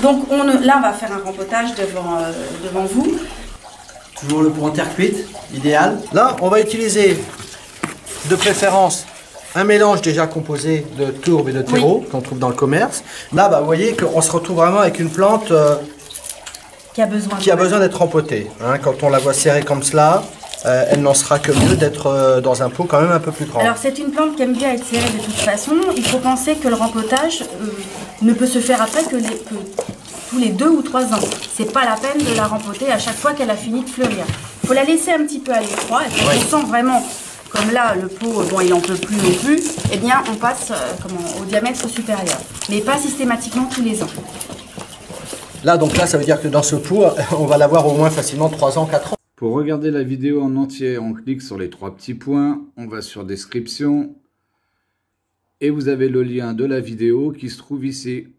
Donc là, on va faire un rempotage devant vous. Toujours le pot en terre cuite, idéal. Là, on va utiliser de préférence un mélange déjà composé de tourbe et de terreau qu'on trouve dans le commerce. Là, bah, vous voyez qu'on se retrouve vraiment avec une plante qui a besoin d'être rempotée. Hein. Quand on la voit serrée comme cela, elle n'en sera que mieux d'être dans un pot quand même un peu plus grand. Alors c'est une plante qui aime bien être serrée de toute façon. Il faut penser que le rempotage ne peut se faire après que tous les 2 ou 3 ans. C'est pas la peine de la rempoter à chaque fois qu'elle a fini de fleurir. Il faut la laisser un petit peu à l'étroit. Et quand on sent vraiment, comme là le pot, bon il n'en peut plus non plus, eh bien on passe au diamètre supérieur. Mais pas systématiquement tous les ans. Là, donc là, ça veut dire que dans ce pot, on va l'avoir au moins facilement 3 ans, 4 ans. Pour regarder la vidéo en entier, on clique sur les 3 petits points, on va sur description et vous avez le lien de la vidéo qui se trouve ici.